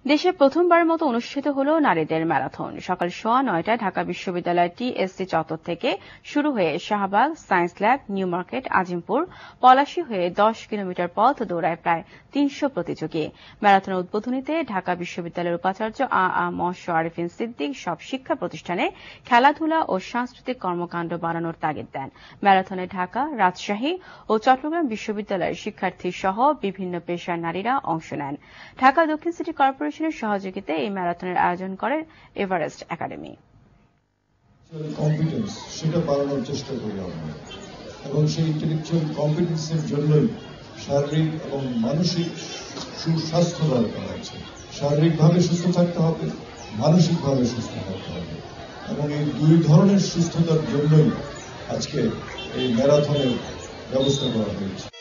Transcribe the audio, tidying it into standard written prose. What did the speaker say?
দেশে প্রথমবারের মতো অনুষ্ঠিত হলো নারীদের ম্যারাথন। সকাল 9:15টায় ঢাকা বিশ্ববিদ্যালয় টিএসসি চত্বর থেকে শুরু হয়ে Shahbag, science lab, new market, Azimpur, Palashi হয়ে 10 কিলোমিটার পথ দৌড়ায় প্রায় 300 প্রতিযোগী। ম্যারাথনের উদ্বোধনীতে ঢাকা বিশ্ববিদ্যালয়ের উপাচার্য ম আরিফিন সিদ্দিক সব শিক্ষা প্রতিষ্ঠানে খেলাধুলা ও সাংস্কৃতিক কর্মকাণ্ড বাড়ানোর তাগিদ দেন। ম্যারাথনে ঢাকা, রাজশাহী ও চট্টগ্রাম বিশ্ববিদ্যালয়ের শিক্ষার্থী সহ বিভিন্ন পেশার নারীরা অংশ নেন। ঢাকা দক্ষিণ সিটি কর্পোরেশনের সহযোগিতায় এই ম্যারাথনের আয়োজন করে এভারেস্ট একাডেমি। কম্পিটেন্স সেটা বাড়ানোর চেষ্টা করি আমরা, এবং সেই ইন্টেলেকচুয়াল কম্পিটেন্সের জন্যই শারীরিক এবং মানসিক সুস্বাস্থ্য দরকার আছে। শারীরিকভাবে সুস্থ থাকতে হবে, মানসিকভাবে সুস্থ থাকতে হবে, এবং এই দুই ধরনের সুস্থতার জন্যই আজকে এই ম্যারাথনের ব্যবস্থা করা হয়েছে।